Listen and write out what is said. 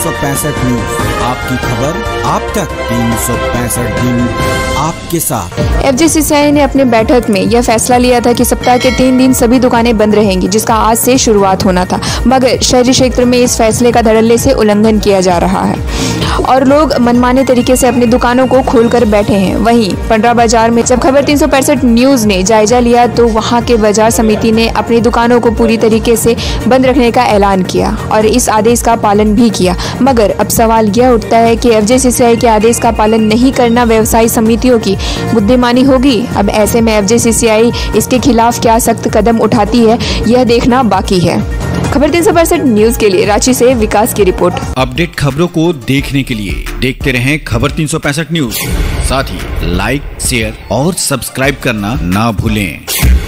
365 news, आपकी खबर आप तक, 365 दिन आपके साथ। FGCCI ने अपने बैठक में यह फैसला लिया था कि सप्ताह के 3 दिन सभी दुकानें बंद रहेंगी, जिसका आज से शुरुआत होना था। मगर शहरी क्षेत्र में इस फैसले का धड़ल्ले से उल्लंघन किया जा रहा है और लोग मनमाने तरीके से अपनी दुकानों को खोलकर बैठे हैं। वहीं पंडरा बाजार में जब खबर 365 न्यूज ने जायजा लिया तो वहां के बाजार समिति ने अपनी दुकानों को पूरी तरीके से बंद रखने का ऐलान किया और इस आदेश का पालन भी किया। मगर अब सवाल यह उठता है कि FGCCI के आदेश का पालन नहीं करना व्यवसायी समितियों की बुद्धिमानी होगी। अब ऐसे में FGCCI इसके खिलाफ क्या सख्त कदम उठाती है, यह देखना बाकी है। खबर 365 न्यूज के लिए रांची से विकास की रिपोर्ट। अपडेट खबरों को देखने के लिए देखते रहें खबर 365 न्यूज। साथ ही लाइक, शेयर और सब्सक्राइब करना ना भूलें।